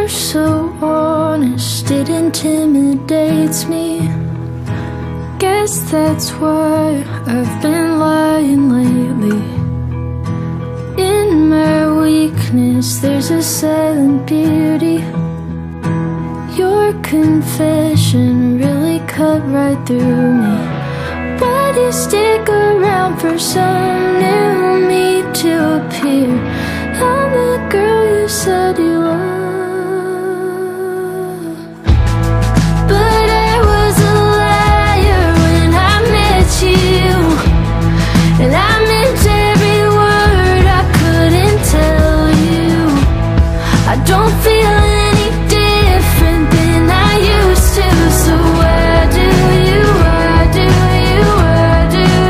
You're so honest, it intimidates me. Guess that's why I've been lying lately. In my weakness, there's a silent beauty. Your confession really cut right through me. Why do you stick around for some new me to appear? I'm the girl you said you were. And I meant every word, I couldn't tell you. I don't feel any different than I used to. So where do you, where do you, where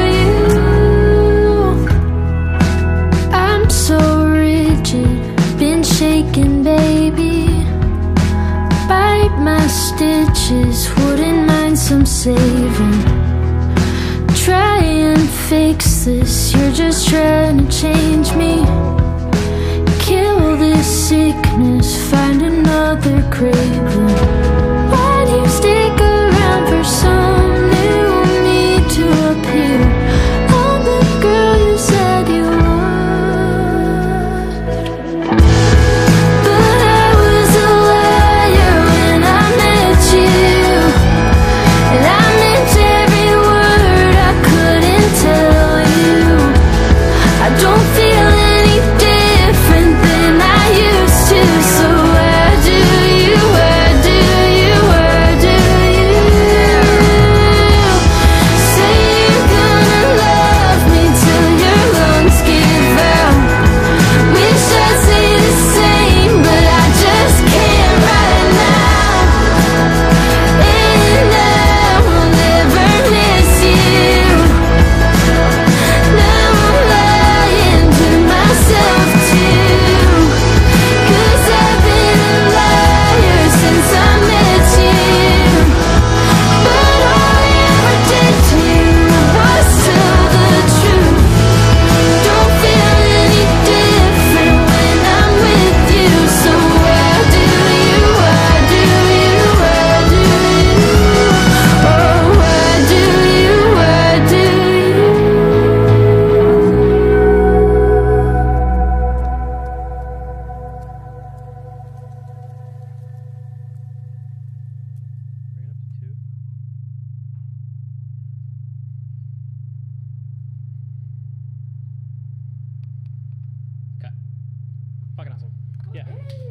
do you? I'm so rigid, been shaken, baby. Bite my stitches, wouldn't mind some saving. Try and fix this, you're just trying to change me. Kill this sickness, find another craving. Why do you stick around for some new me to appear? I'm the girl you said you were. But I was a liar when I met you. And I meant every word, I couldn't tell you. I don't feel any different than I used to. So where do you, where do you, where do you? Say you're gonna love me till your lungs give out. Wish I'd say the same, but I just can't right now. And I will never miss you. Now I'm lying to myself too, 'cause I've been a liar since I met you. But all I ever did to you was tell the truth. Don't feel any different when I'm with you. So where do you, where do you, where do you? Oh, where do you, where do you? Okay. Fucking awesome. Yeah.